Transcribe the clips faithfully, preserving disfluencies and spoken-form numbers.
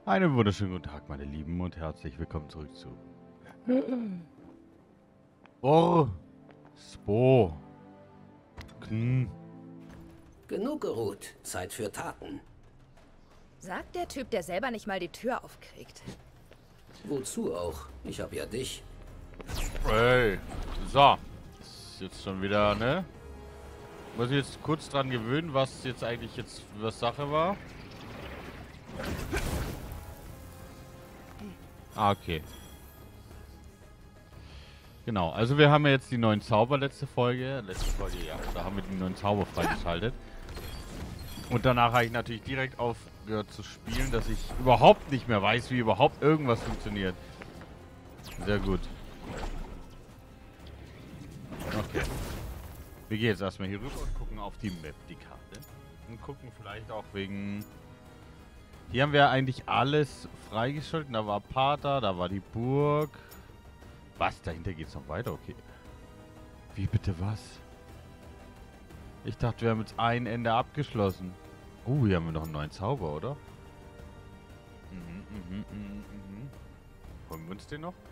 Einen wunderschönen guten Tag, meine Lieben, und herzlich willkommen zurück zu Or Spo Kn. Genug geruht. Zeit für Taten. Sagt der Typ, der selber nicht mal die Tür aufkriegt. Wozu auch? Ich hab ja dich. Hey, so. Ist jetzt schon wieder, ne? Muss ich jetzt kurz dran gewöhnen, was jetzt eigentlich jetzt was Sache war. Ah, okay. Genau, also wir haben ja jetzt die neuen Zauber letzte Folge. Letzte Folge, ja. Da haben wir die neuen Zauber freigeschaltet. Und danach habe ich natürlich direkt aufgehört zu spielen, dass ich überhaupt nicht mehr weiß, wie überhaupt irgendwas funktioniert. Sehr gut. Okay. Wir gehen jetzt erstmal hier rüber und gucken auf die Map, die Karte. Und gucken vielleicht auch wegen... Hier haben wir eigentlich alles freigeschaltet. Da war Pater, da war die Burg. Was? Dahinter geht es noch weiter? Okay. Wie bitte was? Ich dachte, wir haben jetzt ein Ende abgeschlossen. Oh, hier haben wir noch einen neuen Zauber, oder? Mhm, mhm, mhm, mhm. Holen wir uns den noch?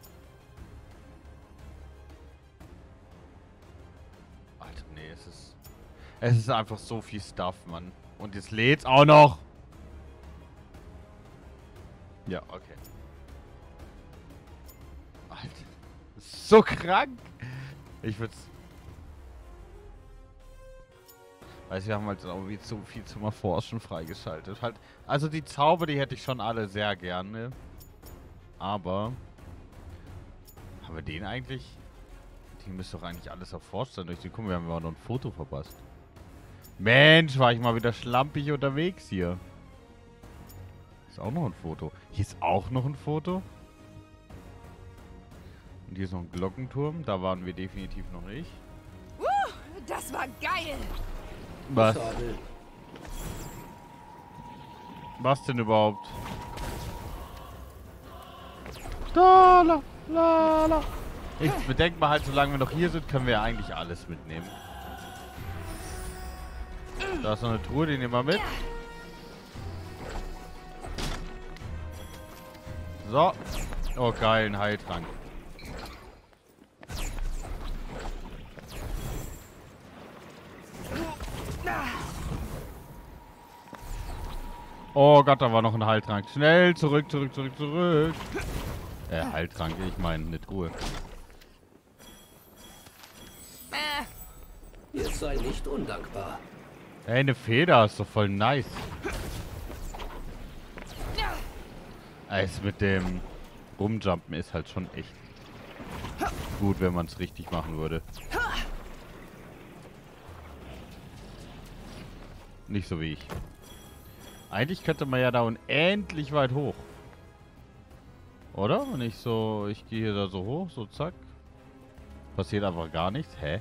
Alter, nee, es ist... Es ist einfach so viel Stuff, Mann. Und jetzt lädt's auch noch. Ja, okay. Alter. Das ist so krank. Ich würd's... Weiß, wir haben halt auch wie zu viel zum Erforschen freigeschaltet. Halt, also die Zauber, die hätte ich schon alle sehr gerne. Aber... Haben wir den eigentlich... Die müsste doch eigentlich alles erforscht sein. Durch den Guck, wir haben ja noch ein Foto verpasst. Mensch, war ich mal wieder schlampig unterwegs hier. Ist auch noch ein Foto. Hier ist auch noch ein Foto. Und hier ist noch ein Glockenturm. Da waren wir definitiv noch nicht. Uh, das war geil! Was? Schade. Was denn überhaupt? Da, la, la, la. Ich bedenke mal halt, solange wir noch hier sind, können wir ja eigentlich alles mitnehmen. Da ist noch eine Truhe, die nehmen wir mit. So. Oh, geil, ein Heiltrank. Oh Gott, da war noch ein Heiltrank. Schnell, zurück, zurück, zurück, zurück. Äh, Heiltrank, ich meine, eine Truhe. Jetzt sei nicht undankbar. Ey, eine Feder ist doch voll nice. Es mit dem Rumjumpen ist halt schon echt gut, wenn man es richtig machen würde. Nicht so wie ich. Eigentlich könnte man ja da unendlich weit hoch. Oder? Wenn ich so... Ich gehe hier da so hoch, so zack. Passiert einfach gar nichts. Hä?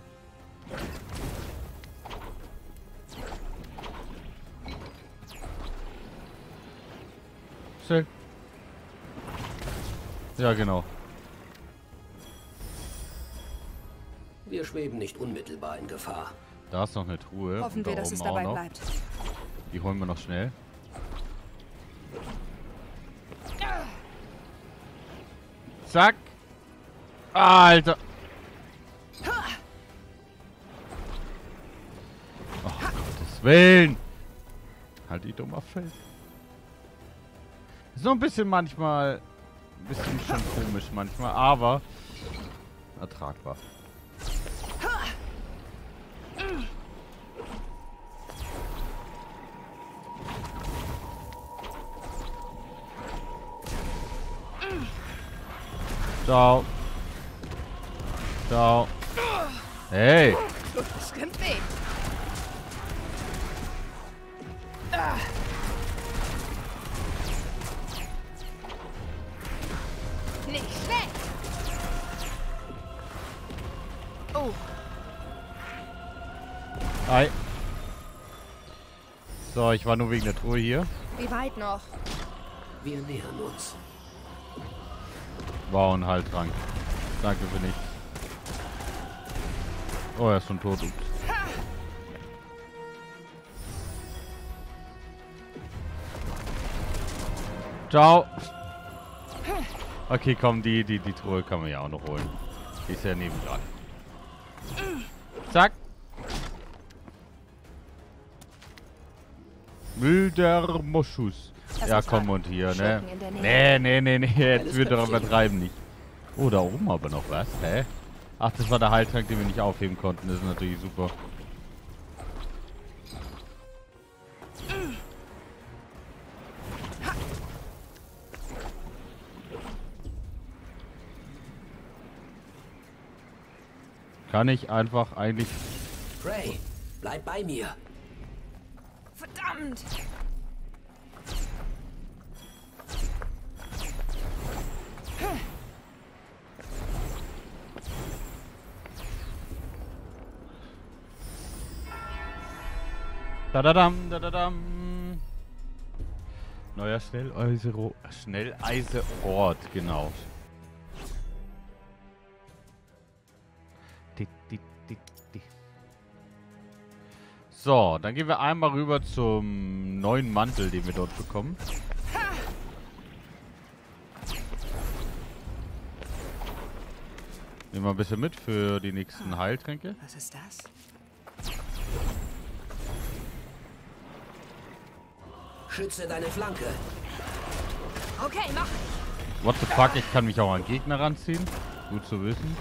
Still. Ja, genau. Wir schweben nicht unmittelbar in Gefahr. Da ist noch eine Truhe. Hoffen und wir, da dass es oben auch dabei noch. bleibt. Die holen wir noch schnell. Zack. Alter. Oh, Gottes Willen. Halt die dummer Feld. Ist so ein bisschen manchmal... Ein bisschen schon komisch manchmal, aber... ertragbar. Ciao. Ciao. Hey. Stimmt weh. Nicht schlecht. Oh. Hi. So, ich war nur wegen der Truhe hier. Wie weit noch? Wir nähern uns. Wow, ein Heiltrank. Danke für nichts. Oh, er ist schon tot. Ups. Ciao. Okay, komm, die, die, die Truhe kann man ja auch noch holen. Die ist ja nebendran. Zack. Wilder Moschus. Das Ja, ist komm wahr. und hier, ne? Schurken in der Nähe. Nee, nee, nee, nee. Jetzt Alles wird doch Köpfchen. übertreiben nicht. Oh, da oben aber noch was. Hä? Ach, das war der Heiltrank, den wir nicht aufheben konnten. Das ist natürlich super. Kann ich einfach eigentlich... Prey, bleib bei mir. Verdammt! Dadadam, dadadam. Neuer Schnelleise Schnelleiseort, genau. Di, di, di, di. So, dann gehen wir einmal rüber zum neuen Mantel, den wir dort bekommen. Nehmen wir ein bisschen mit für die nächsten Heiltränke. Was ist das? Schütze deine Flanke. Okay, mach. What the fuck, ich kann mich auch an Gegner ranziehen. Gut zu wissen.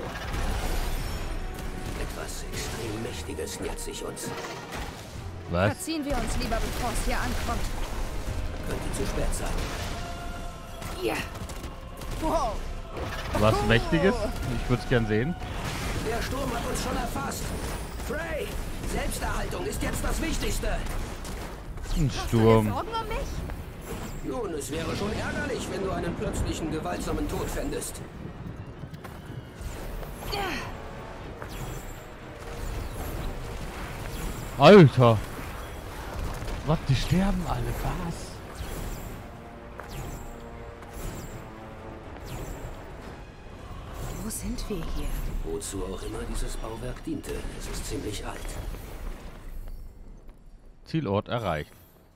Etwas extrem Mächtiges nähert sich uns. Was? Verziehen wir uns lieber, bevor es hier ankommt. Könnte zu spät sein. Ja. Wow. Was Mächtiges? Ich würde es gern sehen. Der Sturm hat uns schon erfasst. Prey, Selbsterhaltung ist jetzt das Wichtigste. Ein Hast du Sturm. dir Sorgen um mich? Nun, es wäre schon ärgerlich, wenn du einen plötzlichen, gewaltsamen Tod fändest. Alter. Was, die sterben alle, was? Wo sind wir hier? Wozu auch immer dieses Bauwerk diente, es ist ziemlich alt. Zielort erreicht.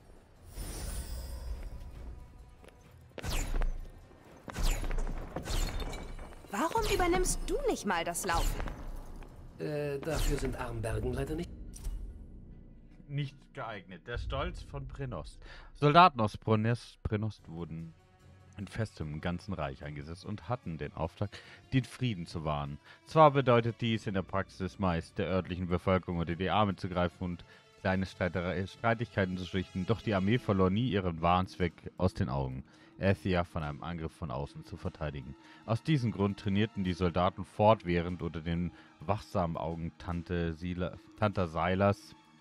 Warum übernimmst du nicht mal das Laufen? Äh, dafür sind Armbergen leider nicht. Nicht geeignet. Der Stolz von Prenost. Soldaten aus Prenost, Prenost wurden in festem im ganzen Reich eingesetzt und hatten den Auftrag, den Frieden zu wahren. Zwar bedeutet dies in der Praxis meist, der örtlichen Bevölkerung unter die Arme zu greifen und kleine Streiterei- Streitigkeiten zu schlichten, doch die Armee verlor nie ihren wahren Zweck aus den Augen, Athia von einem Angriff von außen zu verteidigen. Aus diesem Grund trainierten die Soldaten fortwährend unter den wachsamen Augen Tante, Sila, Tante Silas,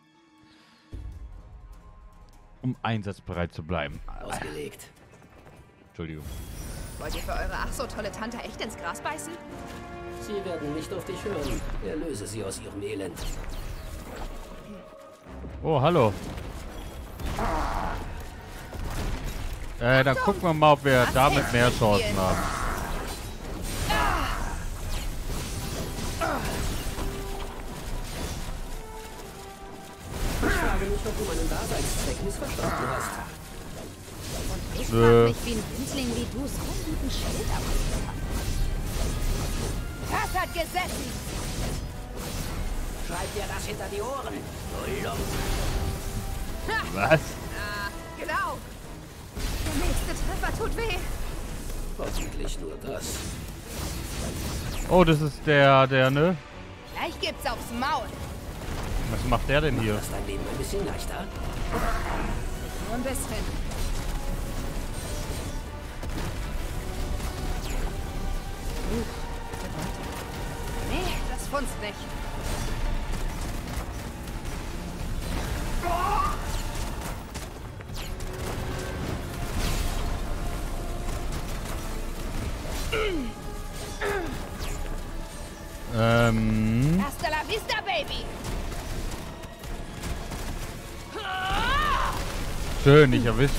um einsatzbereit zu bleiben. Ausgelegt. Entschuldigung. Wollt ihr für eure ach so tolle Tante echt ins Gras beißen? Sie werden nicht auf dich hören. Erlöse sie aus ihrem Elend. Oh, hallo. Äh, dann gucken wir mal, ob wir damit mehr Chancen haben. Ich frage mich, ob du meinen Daseinszweck missverstanden hast. Und ich Nö. frag mich, wie ein Winzling wie du so einen guten Schild ausgesucht hat. Das hat gesessen! Schreib dir das hinter die Ohren. Lullo. Was? Ah, genau. Der nächste Treffer tut weh. Hoffentlich nur das. Oh, das ist der, der, ne? Gleich gibt's aufs Maul. Was macht der denn hier? Macht das dein Leben ein bisschen leichter? Nur ein bisschen. Nee, das funzt nicht. Ähm. Hasta la vista, Baby! Schön, nicht erwischt.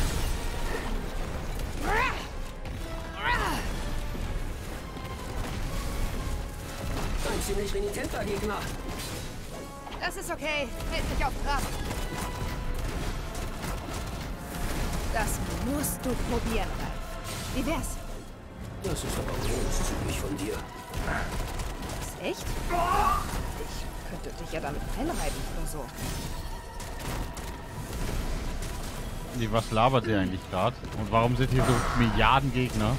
Ein ziemlich renitenter Gegner. Das ist okay. Hält mich auf Trab. Das musst du probieren, Ralf. Wie wär's? Das ist aber großzügig von dir. Ist echt? Ich könnte dich ja damit einreiben oder so. Nee, was labert sie eigentlich gerade? Und warum sind hier so Milliarden Gegner?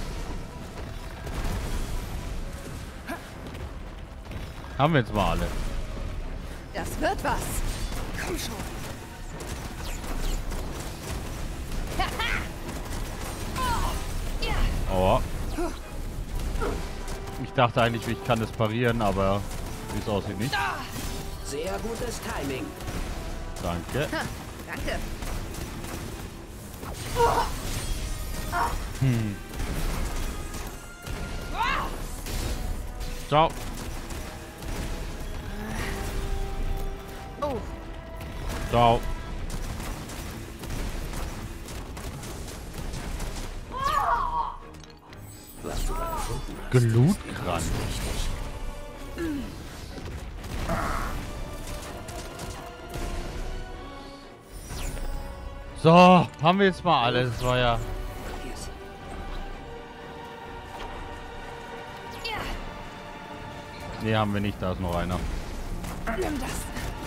Haben wir jetzt mal alle. Das wird was. Komm schon. Oh. Ich dachte eigentlich, ich kann das parieren, aber wie es aussieht nicht. Sehr gutes Timing. Danke. Ha, danke. Hm. Ciao. Oh, Ciao. Was du da gefunden hast. Glutkranz. Richtig. So, haben wir jetzt mal alles. Das war ja... Yes. Nee, haben wir nicht. Da ist noch einer. nimm das.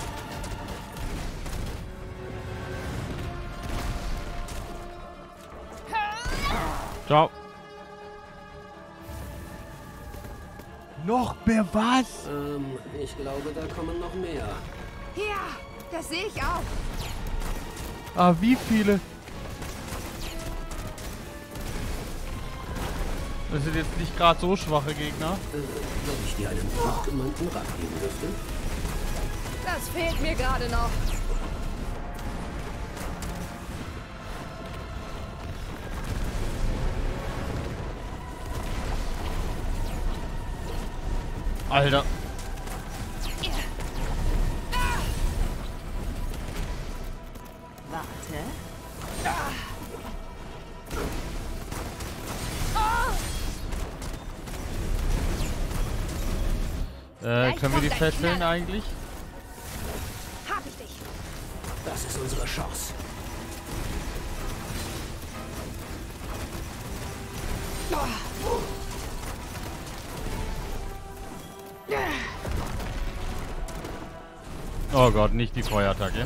Ciao. Noch mehr was? Ähm, ich glaube, da kommen noch mehr. Ja, das sehe ich auch. Ah, wie viele? Das sind jetzt nicht gerade so schwache Gegner. Äh, wenn ich dir einen gut gemeinten Rat geben dürfte. Das fehlt mir gerade noch. Alter. Warte. Äh, können wir die kommt ein fesseln Knaller. eigentlich? Hab ich dich. Das ist unsere Chance. Oh Gott, nicht die Feuerattacke.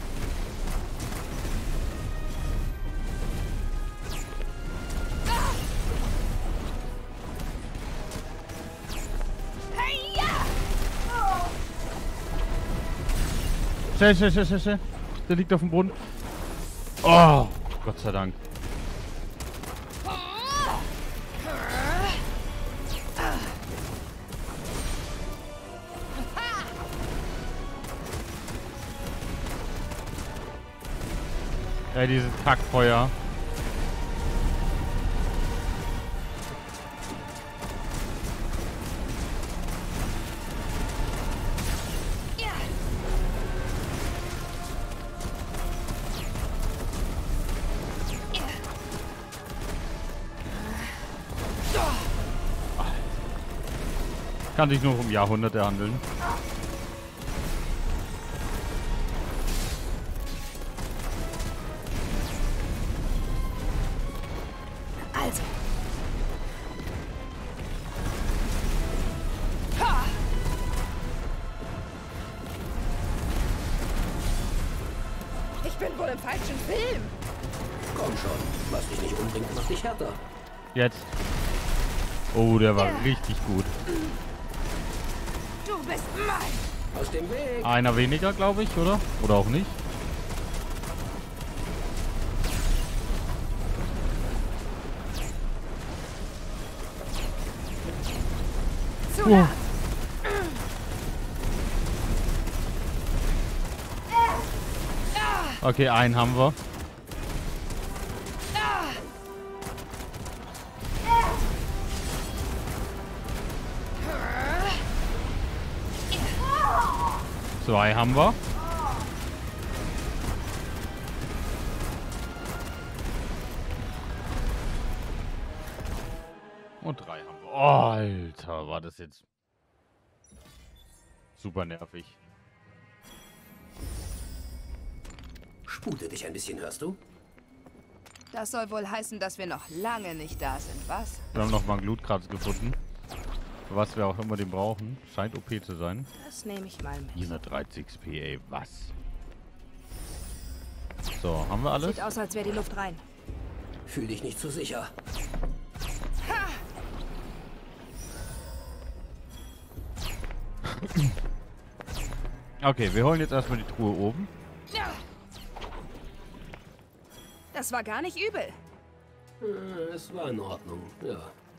Hey, ja! Schnell, schnell, schnell, schnell, schnell. Der liegt auf dem Boden. Oh, Gott sei Dank. Ja, dieses Kackfeuer. Ja. Kann sich nur um Jahrhunderte handeln. Also. Ha! Ich bin wohl im falschen Film. Komm schon. Was dich nicht umbringt, macht dich härter. Jetzt. Oh, der war richtig gut. Du bist mein. Aus dem Weg. Einer weniger, glaube ich, oder? Oder auch nicht? Zu Oh. nah. Okay, einen haben wir. Zwei haben wir. Und drei haben wir. Oh, Alter, war das jetzt super nervig. Spute dich ein bisschen, hörst du? Das soll wohl heißen, dass wir noch lange nicht da sind, was? Wir haben nochmal einen Glutkratz gefunden. Für was wir auch immer den brauchen. Scheint O P zu sein. Das nehme ich mal mit. vierhundertdreißig X P, ey, was? So, haben wir alles? Sieht aus, als wäre die Luft rein. Fühl dich nicht zu sicher. Okay, wir holen jetzt erstmal die Truhe oben. Das war gar nicht übel. Äh, Es war in Ordnung, ja.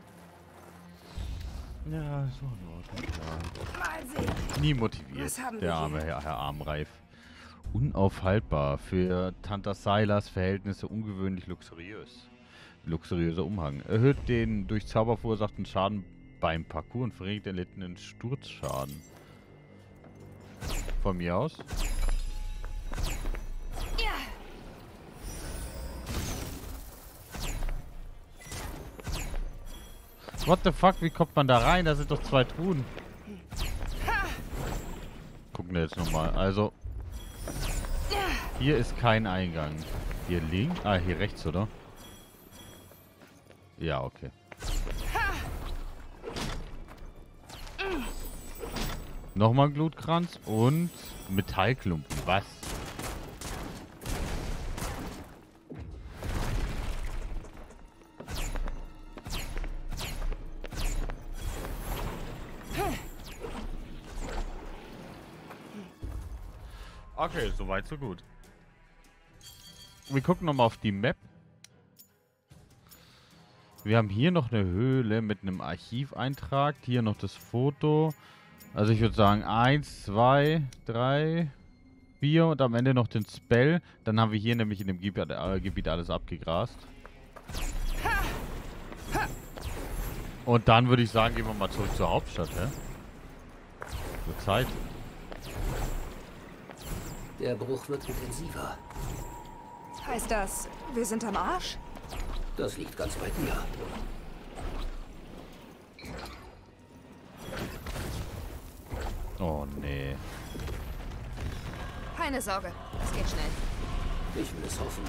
Ja, so in Ordnung, klar. Mal sehen. Nie motiviert, Was haben wir der hier? arme Herr, Herr Armreif. Unaufhaltbar. Für Tanta Silas Verhältnisse ungewöhnlich luxuriös. Luxuriöser Umhang. Erhöht den durch Zauber verursachten Schaden beim Parcours und verringert den erlittenen Sturzschaden. Von mir aus. Ja. What the fuck, wie kommt man da rein? Da sind doch zwei Truhen. Gucken wir jetzt nochmal. Also, hier ist kein Eingang. Hier links? Ah, hier rechts, oder? Ja, okay. Nochmal ein Glutkranz und Metallklumpen. Was? Okay, soweit so gut. Wir gucken nochmal auf die Map. Wir haben hier noch eine Höhle mit einem Archiveintrag. Hier noch das Foto. Also ich würde sagen eins, zwei, drei, vier und am Ende noch den Spell. Dann haben wir hier nämlich in dem Gebiet, äh, Gebiet alles abgegrast. Und dann würde ich sagen, gehen wir mal zurück zur Hauptstadt, hä? Wird Zeit. Der Bruch wird intensiver. Heißt das, wir sind am Arsch? Das liegt ganz bei dir. Oh, nee. Keine Sorge, das geht schnell. Ich will es hoffen.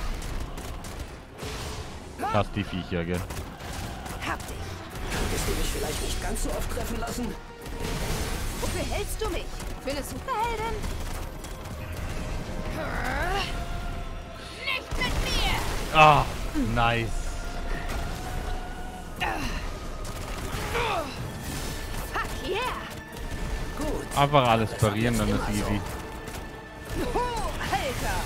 Krass, die Viecher, gell? Hab dich. Könntest du mich vielleicht nicht ganz so oft treffen lassen? Wofür hältst du mich? Für eine Superheldin? Nicht mit mir! Ah, nice. Fuck yeah! Gut. Einfach alles parieren, dann ist easy. Oh, Alter!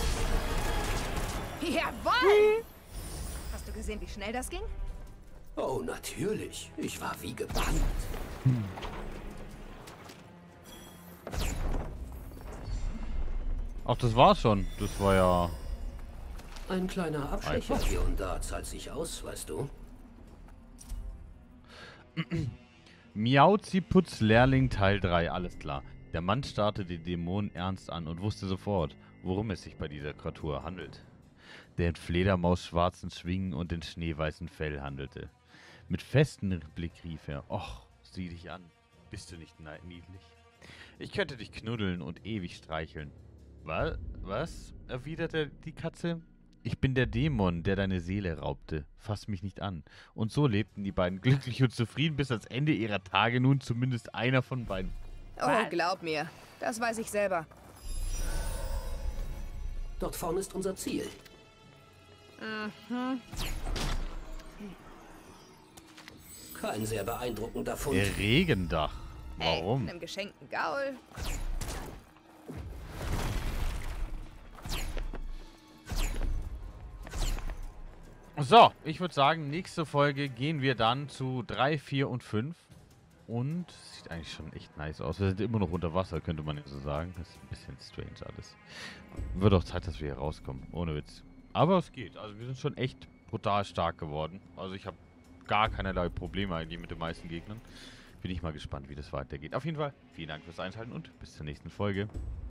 Jawoll! Hast du gesehen, wie schnell das ging? Oh, natürlich. Ich war wie gebannt. Ach, das war's schon. Das war ja... Ein kleiner Abstecher Einfach. hier und da zahlt sich aus, weißt du. Miauziputz Lehrling Teil drei, alles klar. Der Mann starrte den Dämonen ernst an und wusste sofort, worum es sich bei dieser Kreatur handelt. Der in Fledermaus-schwarzen Schwingen und in schneeweißen Fell handelte. Mit festem Blick rief er, »Och, sieh dich an, bist du nicht niedlich? Ich könnte dich knuddeln und ewig streicheln.« Was? Was? Erwiderte die Katze. »Ich bin der Dämon, der deine Seele raubte. Fass mich nicht an.« Und so lebten die beiden glücklich und zufrieden, bis ans Ende ihrer Tage nun zumindest einer von beiden. Oh, glaub mir. Das weiß ich selber. Dort vorne ist unser Ziel. Mhm. Kein sehr beeindruckender Fund. Der Regendach. Hey, Warum? einem geschenkten Gaul. So, ich würde sagen, nächste Folge gehen wir dann zu drei, vier und fünf. Und sieht eigentlich schon echt nice aus. Wir sind immer noch unter Wasser, könnte man ja so sagen. Das ist ein bisschen strange alles. Wird auch Zeit, dass wir hier rauskommen. Ohne Witz. Aber es geht. Also wir sind schon echt brutal stark geworden. Also ich habe gar keinerlei Probleme eigentlich mit den meisten Gegnern. Bin ich mal gespannt, wie das weitergeht. Auf jeden Fall, vielen Dank fürs Einschalten und bis zur nächsten Folge.